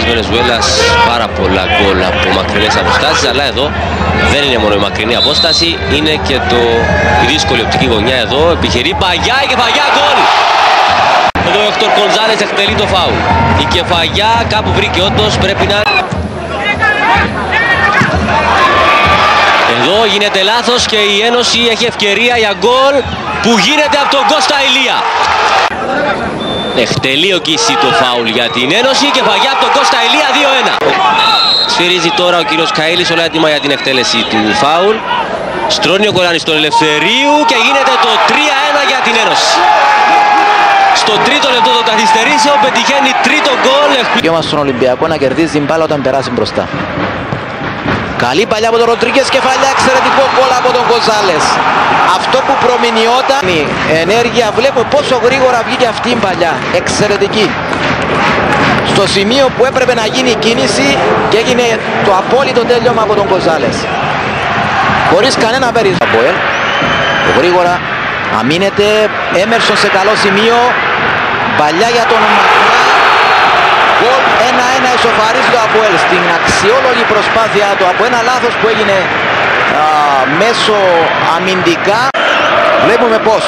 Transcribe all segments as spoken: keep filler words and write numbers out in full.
Βενεζουέλας πάρα πολλά γκολ από μακρινές αποστάσεις, αλλά εδώ δεν είναι μόνο η μακρινή απόσταση, είναι και το, η δύσκολη οπτική γωνιά. Εδώ επιχειρεί Παγιά, η κεφαγιά, γκολ! Εδώ ο Έκτορ Γκονζάλες εκτελεί το φάουλ. Η κεφαγιά κάπου βρήκε όντως, πρέπει να... Εδώ γίνεται λάθος και η Ένωση έχει ευκαιρία για γκολ που γίνεται από τον Κώστα Ηλία. Εκτελεί ο Κίσι το φάουλ για την Ένωση και κεφαγιά από τον Κώστα Ηλία, δύο ένα. Σφυρίζει τώρα ο κύριος Καΐλης, όλα έτοιμα για την εκτέλεση του φάουλ. Στρώνει ο Κοράνης τον Ελευθερίου και γίνεται το τρία ένα για την Ένωση. Στο τρίτο λεπτό των καθυστερήσεων πετυχαίνει τρίτο γκολ. Δικαίωμα στον Ολυμπιακό να κερδίζει την μπάλα όταν περάσει μπροστά. Καλή παλιά από τον Ροντρίγκες, κεφαλιά, εξαιρετικό γκολ από τον Γκονζάλες. Αυτό που προμηνιόταν η ενέργεια, βλέπω πόσο γρήγορα βγήκε αυτή η παλιά. Εξαιρετική. Στο σημείο που έπρεπε να γίνει η κίνηση και έγινε το απόλυτο τέλειωμα από τον Γκονζάλες. Χωρίς κανένα περισμό. Γρήγορα αμήνεται, Έμερσον σε καλό σημείο. Παλιά για τον Μακρά. Γκολ ένα ένα, ισοφαρίζει το ΑΠΟΕΛ στην αξιόλογη προσπάθεια του από ένα λάθος που έγινε α, μέσω αμυντικά. Βλέπουμε πως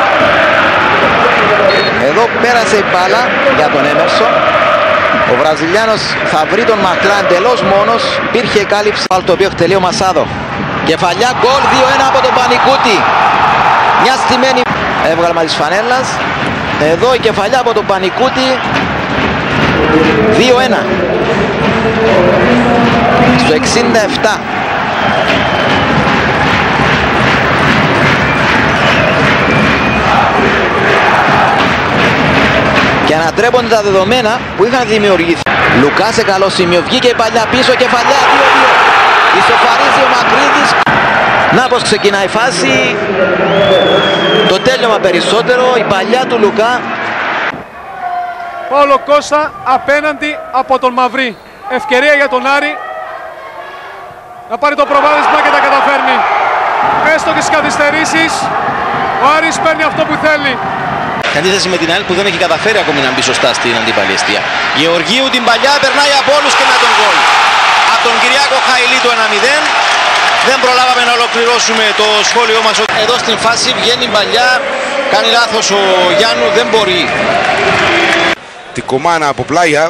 εδώ πέρασε η μπάλα για τον Έμερσον. Ο Βραζιλιάνος θα βρει τον Μακρά εντελώς μόνος. Υπήρχε κάλυψη το οποίο εκτελεί ο Μασάδο. Κεφαλιά, γκολ δύο ένα από τον Πανικούτη. Μια στημένη έβγαλμα της φανέλας. Εδώ η κεφαλιά από τον Πανικούτη. δύο ένα. Στο εξήντα επτά. Και ανατρέπονται τα δεδομένα που είχαν δημιουργηθεί. Λουκά σε καλό σημείο. Βγήκε η παλιά πίσω, κεφαλιά δύο δύο. Ισοφαρίζει ο Μακρύδης. Να πως ξεκινάει η φάση. Το τέλειωμα περισσότερο. Η παλιά του Λουκά. Παύλο Κώστα απέναντι από τον Μαυρί. Ευκαιρία για τον Άρη να πάρει το προβάδισμα και τα καταφέρνει. Έστω και στις καθυστερήσεις ο Άρης παίρνει αυτό που θέλει. Σε αντίθεση με την ΑΕΛ που δεν έχει καταφέρει ακόμη να μπει σωστά στην αντίπαλη εστία. Γεωργίου την παλιά, περνάει από όλους και με τον γκολ. Από τον Κυριάκο Χαηλή το ένα μηδέν. Δεν προλάβαμε να ολοκληρώσουμε το σχόλιο μας. Εδώ στην φάση βγαίνει η παλιά, κάνει λάθος ο Γιάννου, δεν μπορεί. Την κομμάνα από πλάγια.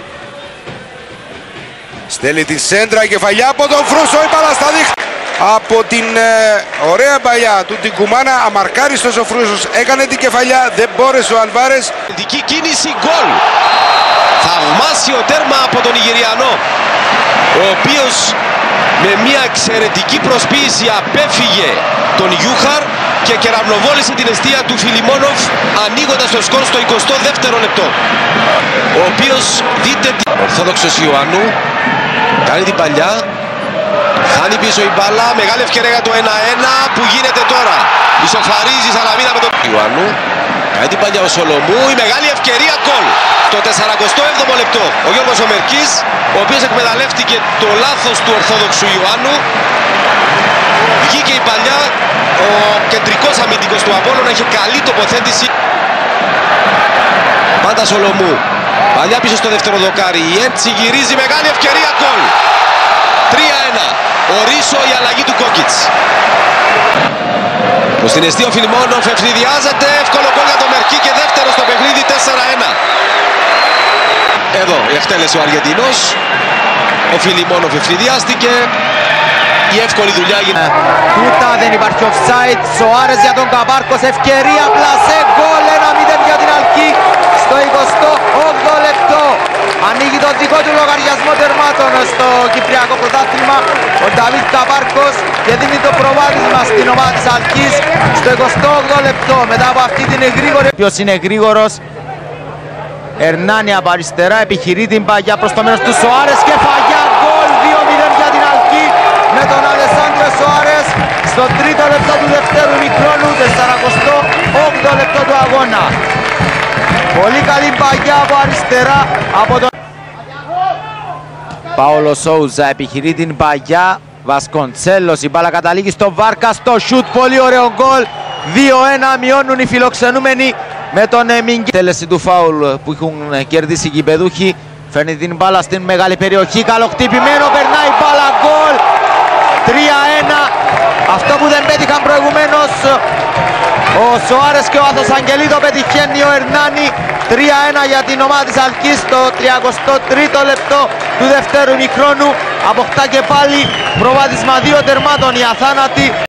Στέλνει την σέντρα, κεφαλιά από τον Φρούσο, η μπάλα στα δίχτυα. Από την ε, ωραία παλιά του την κουμάνα, αμαρκάριστος ο Φρούσος, έκανε την κεφαλιά, δεν μπόρεσε ο Αλβάρες. Δική κίνηση, γκολ. Θαυμάσιο τέρμα από τον Ιγυριανό, ο οποίος με μια εξαιρετική προσποίηση απέφυγε τον Γιούχαρ και κεραυνοβόλησε την εστία του Φιλιμόνοφ, ανοίγοντας το σκορ στο εικοστό δεύτερο λεπτό. Ο οποίος, δείτε, Ορθόδοξος Ιωάννου κάνει την παλιά, χάνει πίσω η μπάλα, μεγάλη ευκαιρία για το ένα ένα που γίνεται τώρα. Ισοφαρίζει η Σαλαμίνα με τον Ιωάννου, κάνει την παλιά ο Σολομού, η μεγάλη ευκαιρία, γκολ. Το σαρανταεπτό έβδομο λεπτό ο Γιώργος Ομερκής, ο οποίος εκμεταλλεύτηκε το λάθος του Ορθόδοξου Ιωάννου. Βγήκε η παλιά, ο κεντρικός αμυντικός του Απόλλωνα είχε καλή τοποθέτηση. Πάντα Σολομού, παλιά πίσω στο δεύτερο δοκάρι, η Έντσι γυρίζει, μεγάλη ευκαιρία, γκολ. τρία ένα, ο Ρίσο, η αλλαγή του Κόκκιτς. Που στην εστία ο Φιλιμόνοφ ευνηδιάζεται, εύκολο γκολ για τον Μερκή και δεύτερο στο παιχνίδι, τέσσερα ένα. Εδώ η εκτέλεση ο Αργεντινός, ο Φιλιμόνοφ ευνηδιάστηκε. Η εύκολη δουλειά γίνεται. Τούτα, δεν υπάρχει offside. Σοάρες για τον Καμπάρκος, ευκαιρία, πλασέ, γκολ, ένα μηδέν για την Αλκή στο εικοστό όγδοο λεπτό. Ανοίγει το δικό του λογαριασμό τερμάτων στο Κυπριακό Πρωτάθλημα ο Νταβίτ Καμπάρκος και δίνει το προβάδισμα στην ομάδα της Αλκής στο εικοστό όγδοο λεπτό. Μετά από αυτή την γρήγορη. Ποιος είναι γρήγορος? Ερνάνη από αριστερά, επιχειρεί την παγιά προς το μέρος του Σοάρες, κεφαγιά, γκολ, δύο μηδέν για την Αλκή με τον Αλεσάνδρο Σοάρες στο τρίτο λεπτό του δευτέρου ημιχρόνου, σαρανταοκτώ όγδοο λεπτό του αγώνα. Πολύ καλή παγιά από αριστερά από τον Πάολο Σόουζα, επιχειρεί την παγιά, Βασκοντσέλος, η μπάλα καταλήγει στο Βάρκα, στο σουτ, πολύ ωραίο γκολ, δύο ένα, μειώνουν οι φιλοξενούμενοι με τον Μιγκέ. Τέλεση του φάουλ που έχουν κερδίσει οι γηπεδούχοι, Φέρνει την μπάλα στην μεγάλη περιοχή, καλοκτυπημένο, περνάει μπάλα, γκολ. τρία ένα. Αυτό που δεν πέτυχαν προηγουμένως ο Σοάρες και ο Αθος-Αγγελίδο, πετυχαίνει ο Ερνάνη. τρία ένα για την ομάδα της Αλκής στο τριαντά τρίτο λεπτό του δευτέρου ημιχρόνου. Αποκτά και πάλι προβάδισμα δύο τερμάτων η Αθάνατη.